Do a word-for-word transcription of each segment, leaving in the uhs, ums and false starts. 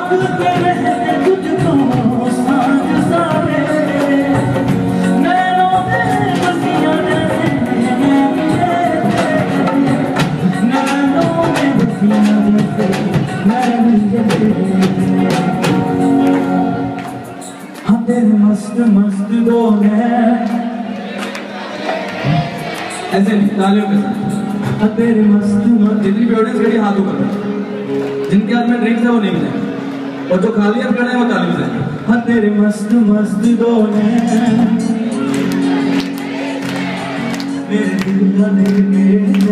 ताकते रहते तुझको सांझ सारे नैनों में बसियां जैसे नैनों में बसियां जैसे नैन जैसे हाँ तेरे मस्त मस्त दो नैन ऐसे नहीं तालियों के साथ हाँ तेरे मस्त मस्त जितनी भी ऑडियंस खड़ी हाथ ऊपर जिनके हाथ में ड्रिंक्स है वो नहीं मिलेंगे और जो खाली हाथ खड़े हैं वो ताली बजाएंगे। हाँ तेरे मस्त मस्त दो नैन मेरे दिल का लेके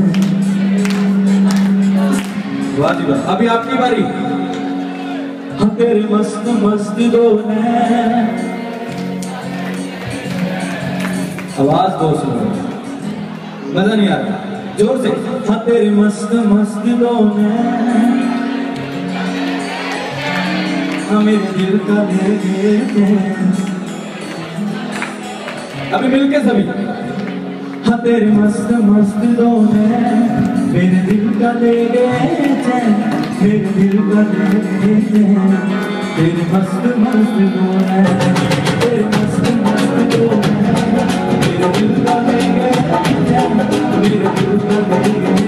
वाह जी वाह। अभी आपकी बारी। हाँ तेरे मस्त मस्त दो नैन आवाज बहुत सुंदर मजा नहीं आ रहा जोर से। हाँ तेरे मस्त मस्त दो नैन हाँ मेरे दिल का लेके अभी मिलके सभी। हाँ तेरे मस्त मस्त दो नैन मेरे दिल का ले गए चैन मेरे दिल का ले गए चैन तेरे मस्त मस्त दो नैन तेरे मस्त मस्त दो नैन मेरे दिल का ले गए चैन मेरे दिल का ले गए